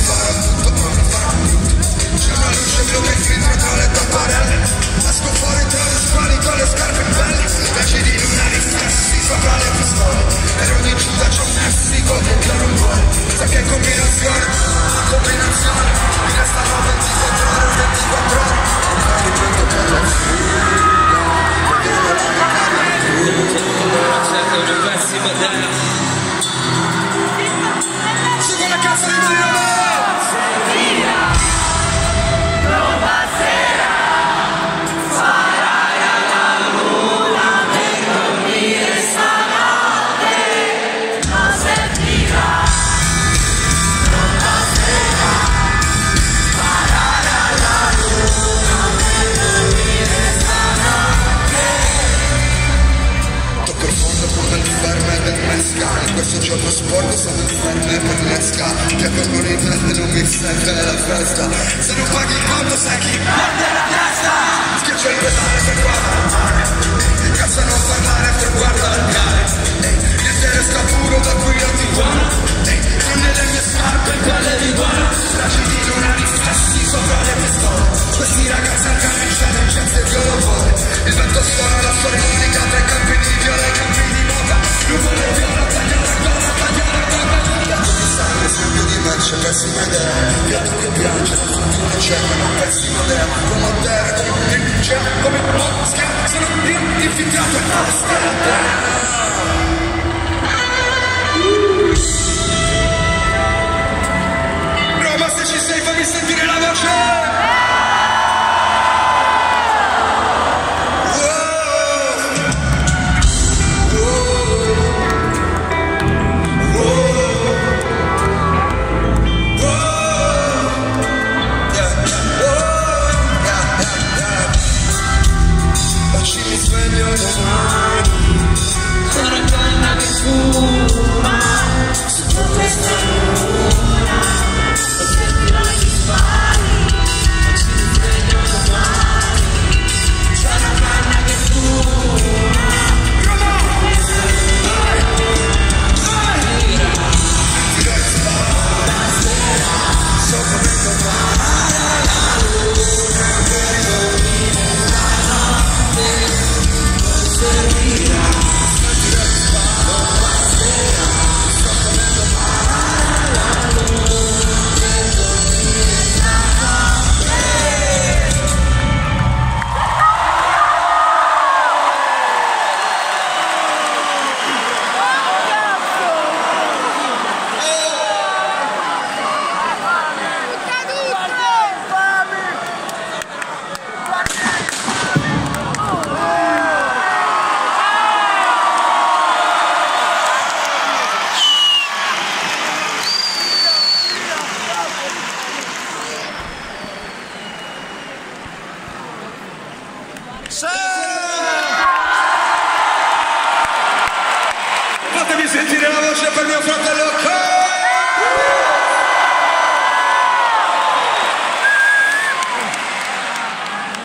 farò tutto, non farò tutto. C'è una luce blu che filtra tra le tapparelle. Esco fuori tra le spali con le scarpe in pelle. Raggi di luna riflessi sopra le pistole. Per ogni Giuda c'è un Messico dentro non vuole. Sa che combinazione, mi restano 24 ore, 24 ore. Magari prendo per la fuga, vedere la mia cara. Una pessima idea. Su con la cazzo di Mario! In questo gioco sporco sono inferno e per l'esca. Tempo con i prende non mi serve la festa. Se non paghi il conto sai chi perde la testa. Schiaccia il pedale se guarda il mare. Incazza non parlare se guarda il cane. Niente resta puro da qui non ti guarda.